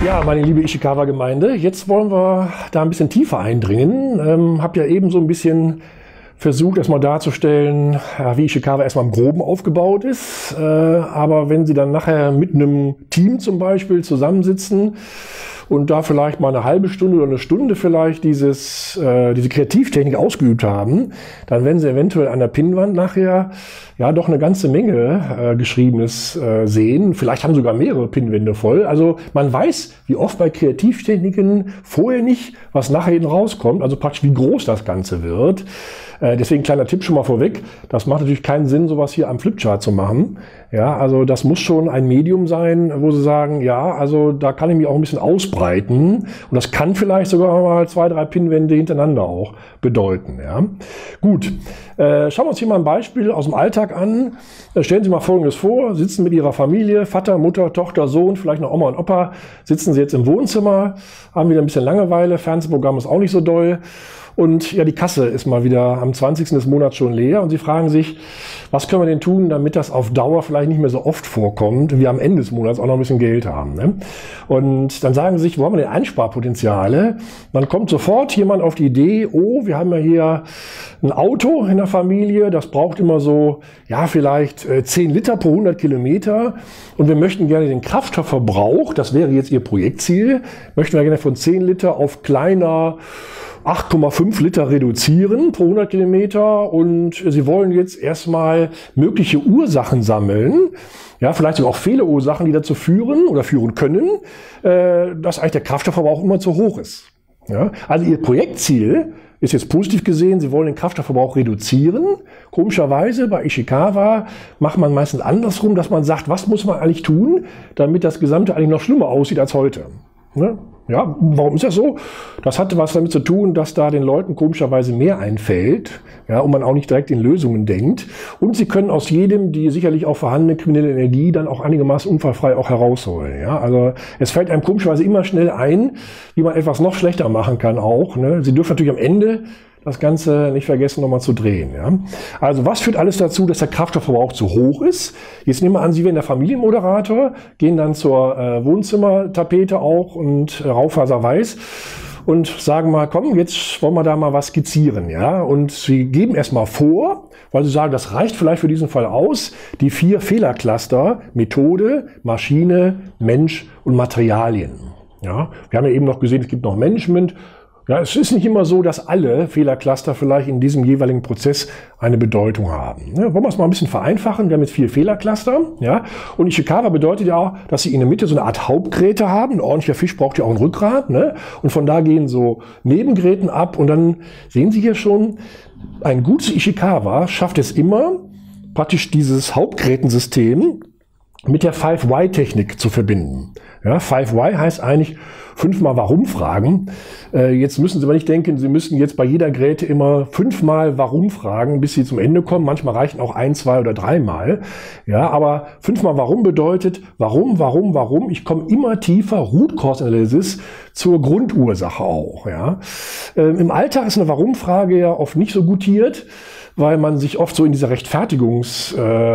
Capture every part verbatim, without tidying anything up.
Ja, meine liebe Ishikawa-Gemeinde, jetzt wollen wir da ein bisschen tiefer eindringen. Ähm, hab ja eben so ein bisschen versucht, erstmal darzustellen, ja, wie Ishikawa erstmal im Groben aufgebaut ist. Äh, aber wenn Sie dann nachher mit einem Team zum Beispiel zusammensitzen und da vielleicht mal eine halbe Stunde oder eine Stunde vielleicht dieses, äh, diese Kreativtechnik ausgeübt haben, dann werden Sie eventuell an der Pinnwand nachher ja doch eine ganze Menge äh, Geschriebenes äh, sehen. Vielleicht haben sogar mehrere Pinnwände voll. Also man weiß, wie oft bei Kreativtechniken vorher nicht, was nachher hinten rauskommt, also praktisch wie groß das Ganze wird. Äh, deswegen kleiner Tipp schon mal vorweg, das macht natürlich keinen Sinn, sowas hier am Flipchart zu machen. Ja, also das muss schon ein Medium sein, wo Sie sagen, ja, also da kann ich mich auch ein bisschen ausbreiten. Und das kann vielleicht sogar mal zwei, drei Pinnwände hintereinander auch bedeuten. Ja. Gut, äh, schauen wir uns hier mal ein Beispiel aus dem Alltag an. Äh, stellen Sie mal Folgendes vor, sitzen mit Ihrer Familie, Vater, Mutter, Tochter, Sohn, vielleicht noch Oma und Opa, sitzen Sie jetzt im Wohnzimmer, haben wieder ein bisschen Langeweile, Fernsehprogramm ist auch nicht so doll. Und ja, die Kasse ist mal wieder am zwanzigsten des Monats schon leer und Sie fragen sich, was können wir denn tun, damit das auf Dauer vielleicht nicht mehr so oft vorkommt, wir am Ende des Monats auch noch ein bisschen Geld haben. Ne? Und dann sagen Sie sich, wo haben wir denn Einsparpotenziale? Dann kommt sofort jemand auf die Idee, oh, wir haben ja hier ein Auto in der Familie, das braucht immer so, ja, vielleicht äh, zehn Liter pro hundert Kilometer und wir möchten gerne den Kraftstoffverbrauch, das wäre jetzt Ihr Projektziel, möchten wir gerne von zehn Liter auf kleiner acht Komma fünf Liter reduzieren pro hundert Kilometer und Sie wollen jetzt erstmal mögliche Ursachen sammeln, ja, vielleicht sogar auch Fehlerursachen, die dazu führen oder führen können, äh, dass eigentlich der Kraftstoffverbrauch immer zu hoch ist. Ja, also Ihr Projektziel ist jetzt positiv gesehen, Sie wollen den Kraftstoffverbrauch reduzieren. Komischerweise bei Ishikawa macht man meistens andersrum, dass man sagt, was muss man eigentlich tun, damit das Gesamte eigentlich noch schlimmer aussieht als heute. Ne? Ja, warum ist das so? Das hatte was damit zu tun, dass da den Leuten komischerweise mehr einfällt, ja, und man auch nicht direkt in Lösungen denkt. Und sie können aus jedem die sicherlich auch vorhandene kriminelle Energie dann auch einigermaßen unfallfrei auch herausholen. Ja, also es fällt einem komischerweise immer schnell ein, wie man etwas noch schlechter machen kann auch. Ne? Sie dürfen natürlich am Ende das Ganze nicht vergessen, nochmal zu drehen. Ja? Also was führt alles dazu, dass der Kraftstoffverbrauch zu hoch ist? Jetzt nehmen wir an, Sie wären der Familienmoderator, gehen dann zur äh, Wohnzimmertapete auch und äh, Raufaserweiß und sagen mal, komm, jetzt wollen wir da mal was skizzieren. Ja? Und Sie geben erstmal vor, weil Sie sagen, das reicht vielleicht für diesen Fall aus, die vier Fehlercluster, Methode, Maschine, Mensch und Materialien. Ja? Wir haben ja eben noch gesehen, es gibt noch Management. Ja, es ist nicht immer so, dass alle Fehlercluster vielleicht in diesem jeweiligen Prozess eine Bedeutung haben. Ja, wollen wir es mal ein bisschen vereinfachen? Wir haben jetzt vier Fehlercluster. Ja, und Ishikawa bedeutet ja auch, dass Sie in der Mitte so eine Art Hauptgräte haben. Ein ordentlicher Fisch braucht ja auch ein Rückgrat. Ne? Und von da gehen so Nebengräten ab. Und dann sehen Sie hier schon, ein gutes Ishikawa schafft es immer, praktisch dieses Hauptgrätensystem mit der five why Technik zu verbinden. Ja, five why heißt eigentlich fünfmal Warum fragen. Äh, jetzt müssen Sie aber nicht denken, Sie müssen jetzt bei jeder Gräte immer fünfmal Warum fragen, bis Sie zum Ende kommen. Manchmal reichen auch ein, zwei oder dreimal. Ja, aber fünfmal Warum bedeutet Warum, Warum, Warum. Ich komme immer tiefer, Root Cause Analysis zur Grundursache auch. Ja, ähm, im Alltag ist eine Warum-Frage ja oft nicht so gutiert, weil man sich oft so in dieser Rechtfertigungs,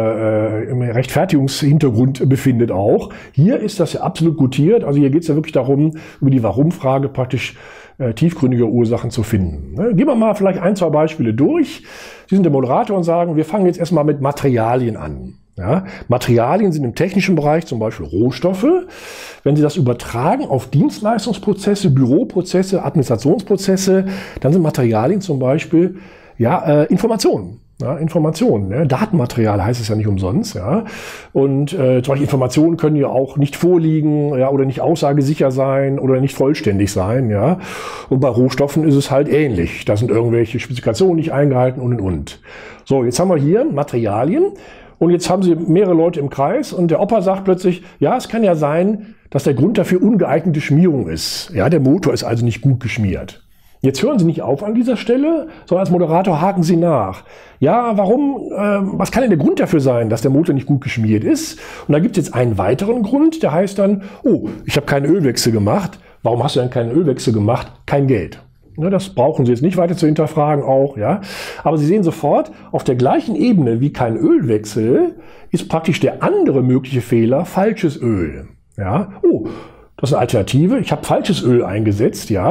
äh, im Rechtfertigungshintergrund befindet auch. Hier ist das ja absolut gutiert. Also hier geht es ja wirklich darum, über die Warum-Frage praktisch äh, tiefgründige Ursachen zu finden. Ne? Gehen wir mal vielleicht ein, zwei Beispiele durch. Sie sind der Moderator und sagen, wir fangen jetzt erstmal mit Materialien an. Ja? Materialien sind im technischen Bereich zum Beispiel Rohstoffe. Wenn Sie das übertragen auf Dienstleistungsprozesse, Büroprozesse, Administrationsprozesse, dann sind Materialien zum Beispiel ja, äh, Informationen. Ja, Informationen, ne? Datenmaterial heißt es ja nicht umsonst. Ja? Und äh, zum Beispiel Informationen können ja auch nicht vorliegen, ja, oder nicht aussagesicher sein oder nicht vollständig sein. Ja? Und bei Rohstoffen ist es halt ähnlich. Da sind irgendwelche Spezifikationen nicht eingehalten und und und. So, jetzt haben wir hier Materialien und jetzt haben Sie mehrere Leute im Kreis und der Opa sagt plötzlich, ja, es kann ja sein, dass der Grund dafür ungeeignete Schmierung ist. Ja, der Motor ist also nicht gut geschmiert. Jetzt hören Sie nicht auf an dieser Stelle, sondern als Moderator haken Sie nach. Ja, warum, äh, was kann denn der Grund dafür sein, dass der Motor nicht gut geschmiert ist? Und da gibt es jetzt einen weiteren Grund, der heißt dann, oh, ich habe keinen Ölwechsel gemacht. Warum hast du denn keinen Ölwechsel gemacht? Kein Geld. Ja, das brauchen Sie jetzt nicht weiter zu hinterfragen auch, ja. Aber Sie sehen sofort, auf der gleichen Ebene wie kein Ölwechsel ist praktisch der andere mögliche Fehler falsches Öl. Ja, oh. Das ist eine Alternative. Ich habe falsches Öl eingesetzt, ja.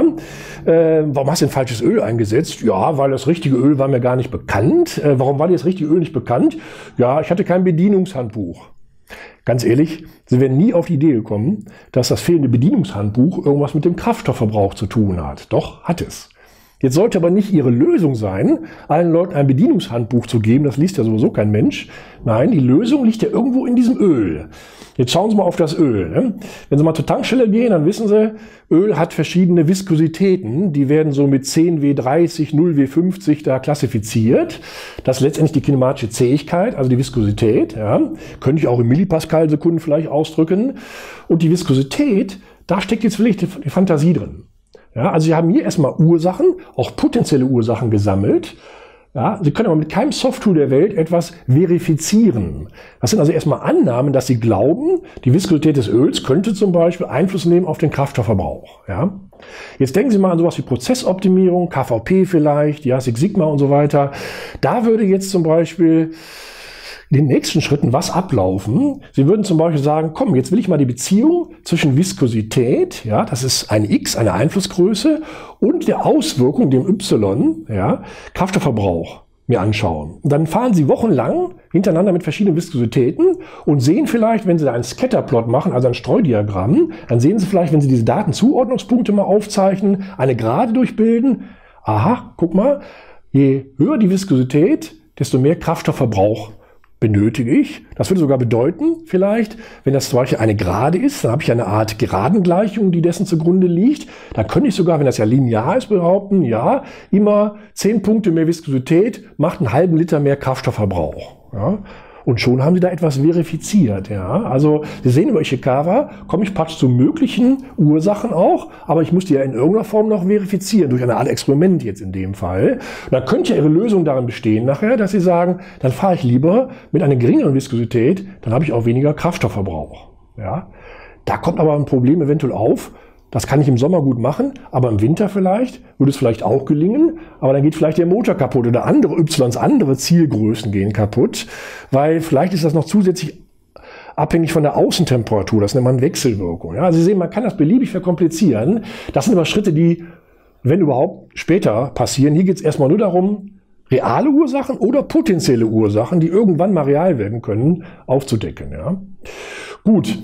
Äh, warum hast du denn falsches Öl eingesetzt? Ja, weil das richtige Öl war mir gar nicht bekannt. Äh, warum war dir das richtige Öl nicht bekannt? Ja, ich hatte kein Bedienungshandbuch. Ganz ehrlich, Sie wären nie auf die Idee gekommen, dass das fehlende Bedienungshandbuch irgendwas mit dem Kraftstoffverbrauch zu tun hat. Doch, hat es. Jetzt sollte aber nicht Ihre Lösung sein, allen Leuten ein Bedienungshandbuch zu geben. Das liest ja sowieso kein Mensch. Nein, die Lösung liegt ja irgendwo in diesem Öl. Jetzt schauen Sie mal auf das Öl. Ne? Wenn Sie mal zur Tankstelle gehen, dann wissen Sie, Öl hat verschiedene Viskositäten. Die werden so mit zehn W dreißig, null W fünfzig da klassifiziert. Das ist letztendlich die kinematische Zähigkeit, also die Viskosität. Ja? Könnte ich auch in Millipascal-Sekunden vielleicht ausdrücken. Und die Viskosität, da steckt jetzt wirklich die Fantasie drin. Ja, also Sie haben hier erstmal Ursachen, auch potenzielle Ursachen gesammelt. Ja, Sie können aber mit keinem Softtool der Welt etwas verifizieren. Das sind also erstmal Annahmen, dass Sie glauben, die Viskosität des Öls könnte zum Beispiel Einfluss nehmen auf den Kraftstoffverbrauch. Ja. Jetzt denken Sie mal an sowas wie Prozessoptimierung, K V P vielleicht, ja, Six Sigma und so weiter. Da würde jetzt zum Beispiel in den nächsten Schritten was ablaufen. Sie würden zum Beispiel sagen, komm, jetzt will ich mal die Beziehung zwischen Viskosität, ja, das ist eine X, eine Einflussgröße, und der Auswirkung, dem Y, ja, Kraftstoffverbrauch, mir anschauen. Und dann fahren Sie wochenlang hintereinander mit verschiedenen Viskositäten und sehen vielleicht, wenn Sie da einen Scatterplot machen, also ein Streudiagramm, dann sehen Sie vielleicht, wenn Sie diese Datenzuordnungspunkte mal aufzeichnen, eine Gerade durchbilden. Aha, guck mal, je höher die Viskosität, desto mehr Kraftstoffverbrauch benötige ich. Das würde sogar bedeuten, vielleicht, wenn das zum Beispiel eine Gerade ist, dann habe ich eine Art Geradengleichung, die dessen zugrunde liegt. Dann könnte ich sogar, wenn das ja linear ist, behaupten, ja, immer zehn Punkte mehr Viskosität macht einen halben Liter mehr Kraftstoffverbrauch. Ja. Und schon haben Sie da etwas verifiziert. Ja. Also Sie sehen, über Ishikawa komme ich praktisch zu möglichen Ursachen auch, aber ich muss die ja in irgendeiner Form noch verifizieren, durch eine Art Experiment jetzt in dem Fall. Und dann könnte ja Ihre Lösung darin bestehen nachher, dass Sie sagen, dann fahre ich lieber mit einer geringeren Viskosität, dann habe ich auch weniger Kraftstoffverbrauch. Ja. Da kommt aber ein Problem eventuell auf. Das kann ich im Sommer gut machen, aber im Winter vielleicht würde es vielleicht auch gelingen, aber dann geht vielleicht der Motor kaputt oder andere Ys, andere Zielgrößen gehen kaputt, weil vielleicht ist das noch zusätzlich abhängig von der Außentemperatur, das nennt man Wechselwirkung. Ja, also Sie sehen, man kann das beliebig verkomplizieren. Das sind aber Schritte, die, wenn überhaupt, später passieren. Hier geht es erstmal nur darum, reale Ursachen oder potenzielle Ursachen, die irgendwann mal real werden können, aufzudecken. Ja. Gut,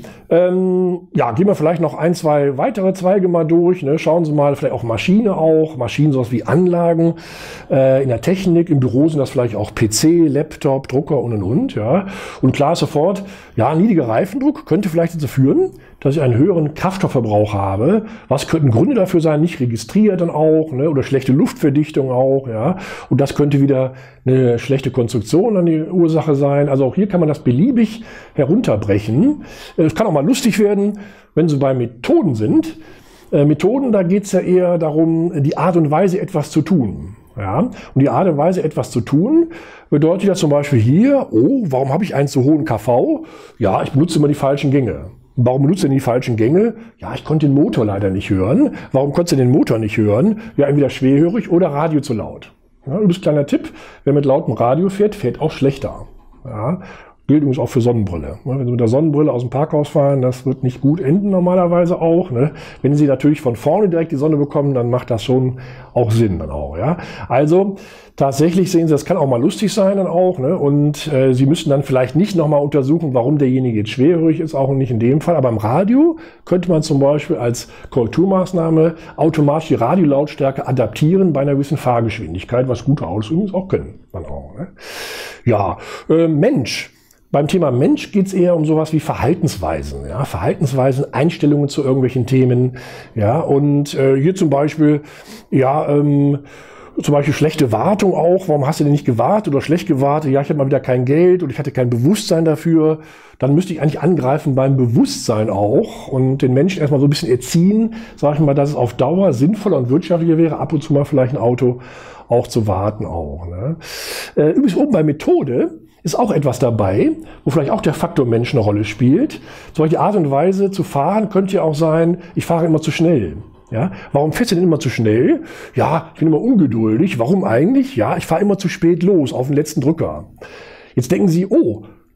ähm, ja, gehen wir vielleicht noch ein, zwei weitere Zweige mal durch. Ne? Schauen Sie mal, vielleicht auch Maschine auch, Maschinen sowas wie Anlagen äh, in der Technik, im Büro sind das vielleicht auch P C, Laptop, Drucker und und und. Ja. Und klar ist sofort, ja, niedriger Reifendruck könnte vielleicht dazu führen, dass ich einen höheren Kraftstoffverbrauch habe. Was könnten Gründe dafür sein? Nicht registriert dann auch, ne? Oder schlechte Luftverdichtung auch. Ja. Und das könnte wieder eine schlechte Konstruktion an die Ursache sein. Also auch hier kann man das beliebig herunterbrechen. Es kann auch mal lustig werden, wenn Sie bei Methoden sind. Äh, Methoden, da geht es ja eher darum, die Art und Weise, etwas zu tun. Ja? Und die Art und Weise, etwas zu tun, bedeutet ja zum Beispiel hier, oh, warum habe ich einen zu hohen K V? Ja, ich benutze immer die falschen Gänge. Warum benutzt ihr die falschen Gänge? Ja, ich konnte den Motor leider nicht hören. Warum konntest du den Motor nicht hören? Ja, entweder schwerhörig oder Radio zu laut. Ja, übrigens kleiner Tipp, wer mit lautem Radio fährt, fährt auch schlechter. Ja, gilt übrigens auch für Sonnenbrille. Wenn Sie mit der Sonnenbrille aus dem Parkhaus fahren, das wird nicht gut enden normalerweise auch. Ne? Wenn Sie natürlich von vorne direkt die Sonne bekommen, dann macht das schon auch Sinn dann auch. Ja? Also tatsächlich sehen Sie, das kann auch mal lustig sein dann auch. Ne? Und äh, Sie müssen dann vielleicht nicht nochmal untersuchen, warum derjenige jetzt schwerhörig ist, auch nicht in dem Fall. Aber im Radio könnte man zum Beispiel als Korrekturmaßnahme automatisch die Radiolautstärke adaptieren bei einer gewissen Fahrgeschwindigkeit, was gute Autos übrigens auch können. Dann auch, ne? Ja, äh, Mensch. Beim Thema Mensch geht es eher um sowas wie Verhaltensweisen, ja, Verhaltensweisen, Einstellungen zu irgendwelchen Themen, ja, und äh, hier zum Beispiel, ja, ähm, zum Beispiel schlechte Wartung auch. Warum hast du denn nicht gewartet oder schlecht gewartet? Ja, ich habe mal wieder kein Geld oder ich hatte kein Bewusstsein dafür. Dann müsste ich eigentlich angreifen beim Bewusstsein auch und den Menschen erstmal so ein bisschen erziehen, sage ich mal, dass es auf Dauer sinnvoller und wirtschaftlicher wäre, ab und zu mal vielleicht ein Auto auch zu warten auch. Ne? Äh, übrigens oben bei Methode ist auch etwas dabei, wo vielleicht auch der Faktor Mensch eine Rolle spielt. Zum Beispiel die Art und Weise zu fahren könnte ja auch sein, ich fahre immer zu schnell. Ja, warum fährst du denn immer zu schnell? Ja, ich bin immer ungeduldig. Warum eigentlich? Ja, ich fahre immer zu spät los auf den letzten Drücker. Jetzt denken Sie, oh,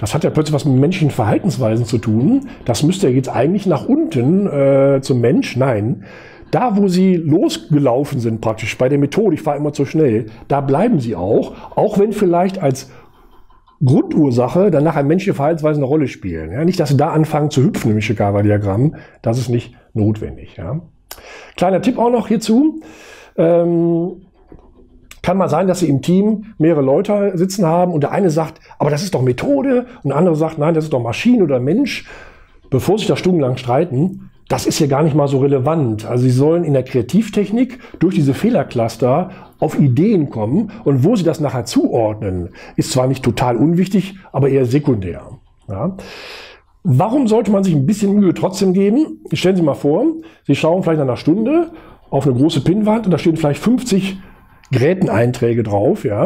das hat ja plötzlich was mit menschlichen Verhaltensweisen zu tun. Das müsste ja jetzt eigentlich nach unten äh, zum Mensch. Nein, da wo sie losgelaufen sind praktisch bei der Methode, ich fahre immer zu schnell, da bleiben sie auch, auch wenn vielleicht als Grundursache dann nachher menschliche Verhaltensweisen eine Rolle spielen. Ja, nicht, dass sie da anfangen zu hüpfen im Ishikawa-Diagramm, das ist nicht notwendig. Ja. Kleiner Tipp auch noch hierzu. Ähm, kann mal sein, dass Sie im Team mehrere Leute sitzen haben und der eine sagt, aber das ist doch Methode und der andere sagt, nein, das ist doch Maschine oder Mensch. Bevor sich da stundenlang streiten, das ist ja gar nicht mal so relevant. Also Sie sollen in der Kreativtechnik durch diese Fehlercluster auf Ideen kommen und wo Sie das nachher zuordnen, ist zwar nicht total unwichtig, aber eher sekundär. Ja. Warum sollte man sich ein bisschen Mühe trotzdem geben? Stellen Sie mal vor, Sie schauen vielleicht nach einer Stunde auf eine große Pinnwand und da stehen vielleicht fünfzig Geräteneinträge drauf, ja,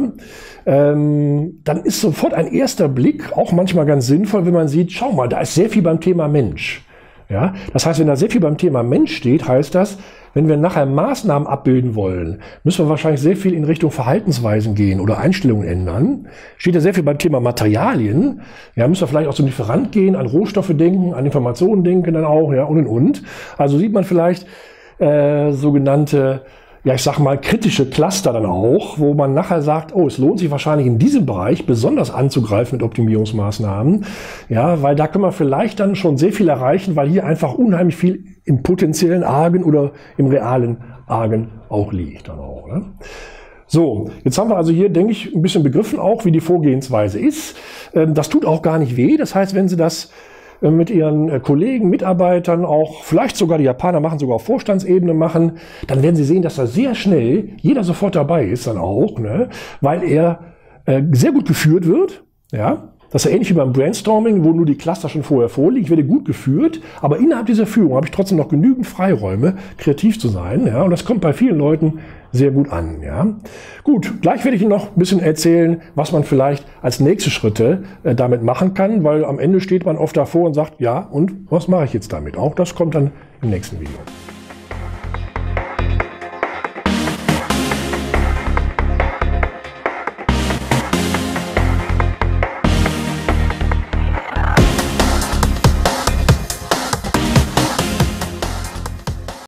ähm, dann ist sofort ein erster Blick auch manchmal ganz sinnvoll, wenn man sieht, schau mal, da ist sehr viel beim Thema Mensch. Ja, das heißt, wenn da sehr viel beim Thema Mensch steht, heißt das, wenn wir nachher Maßnahmen abbilden wollen, müssen wir wahrscheinlich sehr viel in Richtung Verhaltensweisen gehen oder Einstellungen ändern. Steht ja sehr viel beim Thema Materialien. Ja, müssen wir vielleicht auch zum Lieferant gehen, an Rohstoffe denken, an Informationen denken dann auch, ja, und und und. Also sieht man vielleicht äh, sogenannte, ja, ich sag mal, kritische Cluster dann auch, wo man nachher sagt, oh, es lohnt sich wahrscheinlich in diesem Bereich besonders anzugreifen mit Optimierungsmaßnahmen. Ja, weil da können wir vielleicht dann schon sehr viel erreichen, weil hier einfach unheimlich viel im potenziellen Argen oder im realen Argen auch liegt dann auch. Ne? So, jetzt haben wir also hier, denke ich, ein bisschen begriffen auch, wie die Vorgehensweise ist. Das tut auch gar nicht weh. Das heißt, wenn Sie das mit ihren Kollegen, Mitarbeitern, auch vielleicht sogar die Japaner machen, sogar auf Vorstandsebene machen, dann werden sie sehen, dass da sehr schnell jeder sofort dabei ist dann auch, ne? Weil er äh, sehr gut geführt wird, ja. Das ist ja ähnlich wie beim Brainstorming, wo nur die Cluster schon vorher vorliegen. Ich werde gut geführt, aber innerhalb dieser Führung habe ich trotzdem noch genügend Freiräume, kreativ zu sein. Ja? Und das kommt bei vielen Leuten sehr gut an. Ja? Gut, gleich werde ich Ihnen noch ein bisschen erzählen, was man vielleicht als nächste Schritte äh, damit machen kann, weil am Ende steht man oft davor und sagt, ja, und was mache ich jetzt damit? Auch das kommt dann im nächsten Video.